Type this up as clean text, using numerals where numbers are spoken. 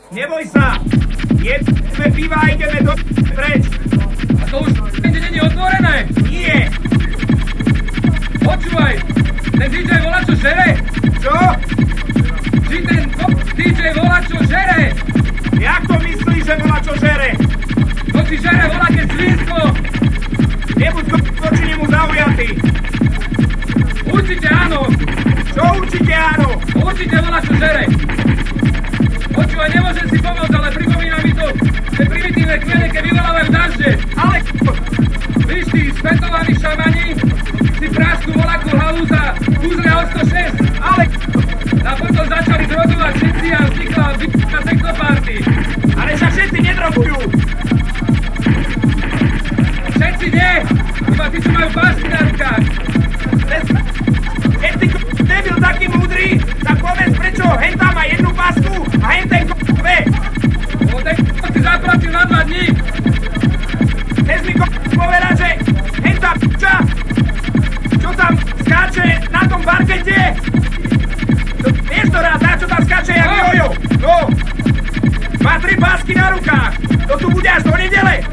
Neboj sa! Jebme piva a ideme do preč! A to už nikde není otvorené! Nie! Počúvaj! Ten DJ volá čo žere! Čo? Či ten DJ volá čo žere! Jak to myslíš, že volá čo žere? To si žere volá keď svinsko! Nebuď voči nemu zaujatý! Určite áno! Čo určite áno? Určite volá čo žere! Počúvaj, nemôžem si pomôcť, ale pripomína mi to tie primitívne kmene, keď vyvolávajú dažde. Ale Víš, tí spätovaní šamani si práskú voľakú hlavu za kúzle o 106. Ale A potom začali drogovať všetci a vznikla na technoparty. ale však všetci nedrogujú! Všetci nie, iba tí, čo majú pásky na rukách. Keď ty nebyl taký múdry, tak povedz prečo hen tam má jednu pásku a hen ten dve! O, ten si zaplatil na 2 dní. Chceš mi povedať, že hen tá p***ča, čo tam skáče na tom parkete? Vieš to rád, čo tam skáče jak jojo? No! Má 3 pásky na rukách! To tu bude až do nedele!